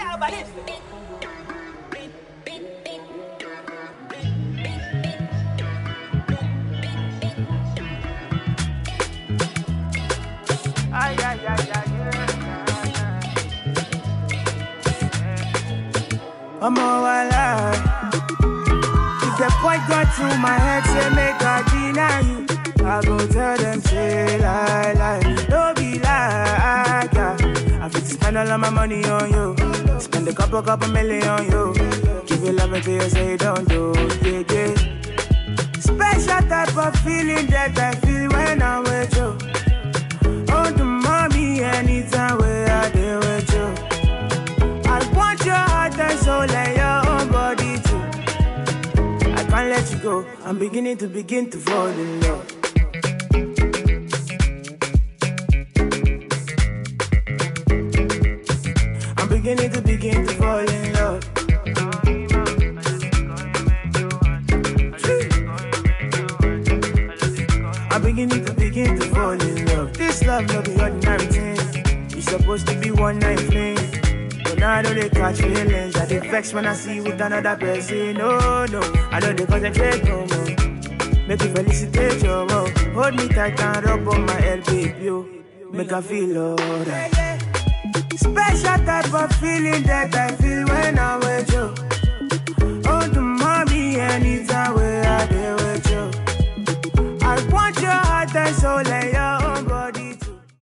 Ay, ay, ay, ay, I'm all alive. If the point got through my head, say make I deny you. I go tell them, say lie. Don't be like, yeah. I fit to spend all of my money on you. Spend a couple million on you. Give you love until you say don't do, yeah. Special type of feeling that I feel when I'm with you. Oh, the mommy, anytime where I deal with you. I want your heart and soul and your own body too. I can't let you go. I'm beginning to fall in love. I'm beginning to fall in love. I'm beginning to fall in love. This love no be ordinary thing. It's supposed to be one night fling. But now I know they catch feelings. I get vexed when I see you with another person. No, I know they concentrate no more. Make you felicitate your love. Hold me tight and rub on my head, baby, yo. Make I feel alright. Special type of feeling that I